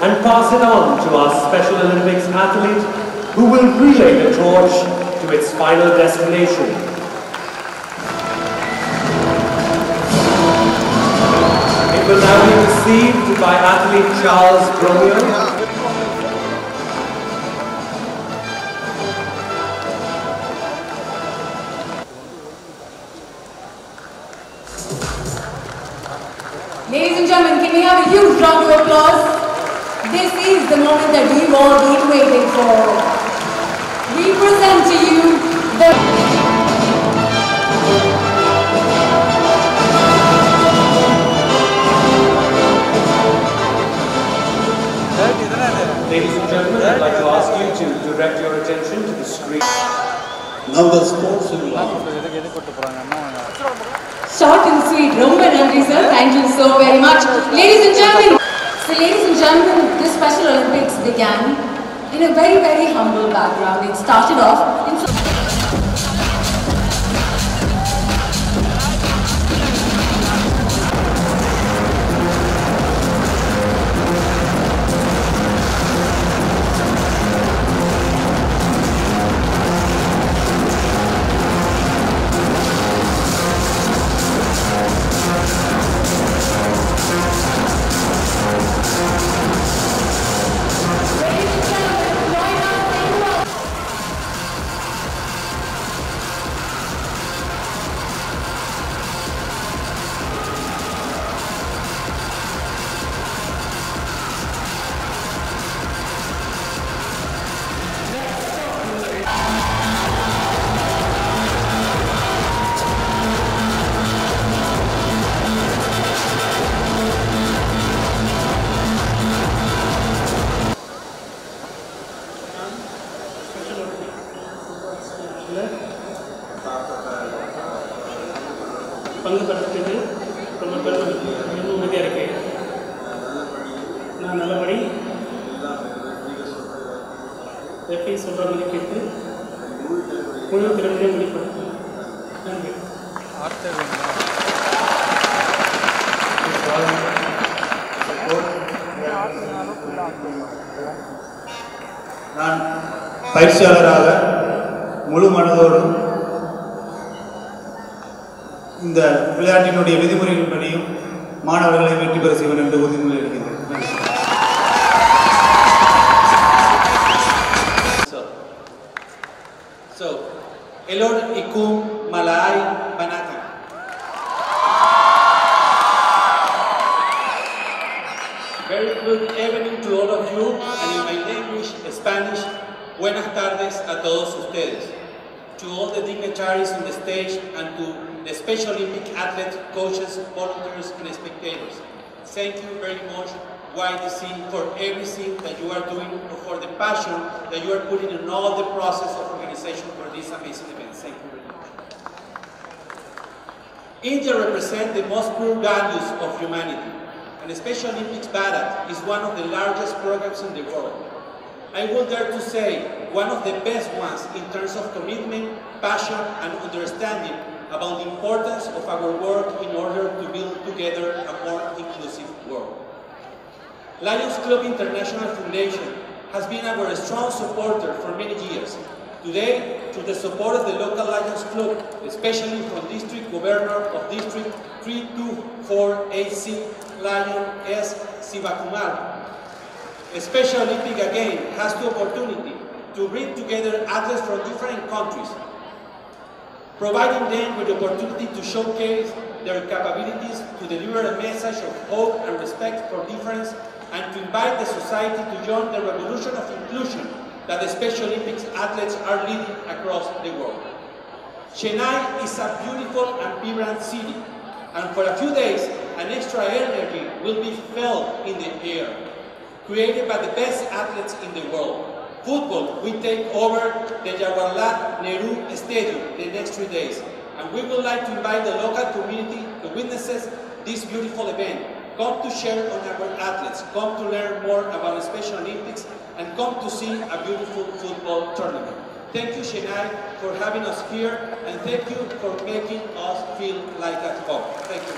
and pass it on to our Special Olympics athlete who will relay the torch to its final destination. It will now be received by athlete Charles Bromeo. Ladies and gentlemen, can we have a huge round of applause? This is the moment that we've all been waiting for. We present to you the... Ladies and gentlemen, I'd like to ask you to direct your attention to the screen. Now the sports will Short and sweet. Romba Nandri sir, thank you so very much. Ladies and gentlemen, this Special Olympics began in a very, very humble background. It started off in... பங்கு பெறத்துக்கு ரொம்ப பெருமையாக இருக்கேன். நான் நல்லபடி எப்படி சொல்கிற மாதிரி கேட்டு முழு திறமையை வெளிப்படுத்தும். நன்றி. நான் பயிற்சியாளராக முழு மனதோடும் இந்த விளையாட்டினுடைய விதிமுறைகளின்படியும் மாணவர்களை வெற்றி பெற செய்வேன் என்று உறுதிமொழி எடுக்கின்றேன். So, Elor Ikum Malay Banati. Very good evening to all of you, and in my language, Spanish, buenas tardes a todos ustedes. To all the dignitaries on the stage and to the Special Olympic athletes, coaches, volunteers, and spectators. Thank you very much, YDC, for everything that you are doing, for the passion that you are putting in all the process of organization for this amazing event. Thank you very much. India represents the most pure values of humanity, and the Special Olympics Bharat is one of the largest programs in the world. I would dare to say one of the best ones in terms of commitment, passion, and understanding about the importance of our work in order to build together a more inclusive world. Lions Club International Foundation has been our strong supporter for many years. Today, through the support of the local Lions Club, especially from District Governor of District 324AC, Lion S. Sivakumar, Special Olympic again has the opportunity to bring together athletes from different countries, providing them with the opportunity to showcase their capabilities to deliver a message of hope and respect for difference, and to invite the society to join the revolution of inclusion that the Special Olympics athletes are leading across the world. Chennai is a beautiful and vibrant city, and for a few days, an extra energy will be felt in the air, created by the best athletes in the world. Football will take over the Jawaharlal Nehru Stadium the next 3 days, and we would like to invite the local community to witness this beautiful event. Come to share on our athletes, come to learn more about the Special Olympics, and come to see a beautiful football tournament. Thank you, Chennai, for having us here, and thank you for making us feel like at home. Thank you.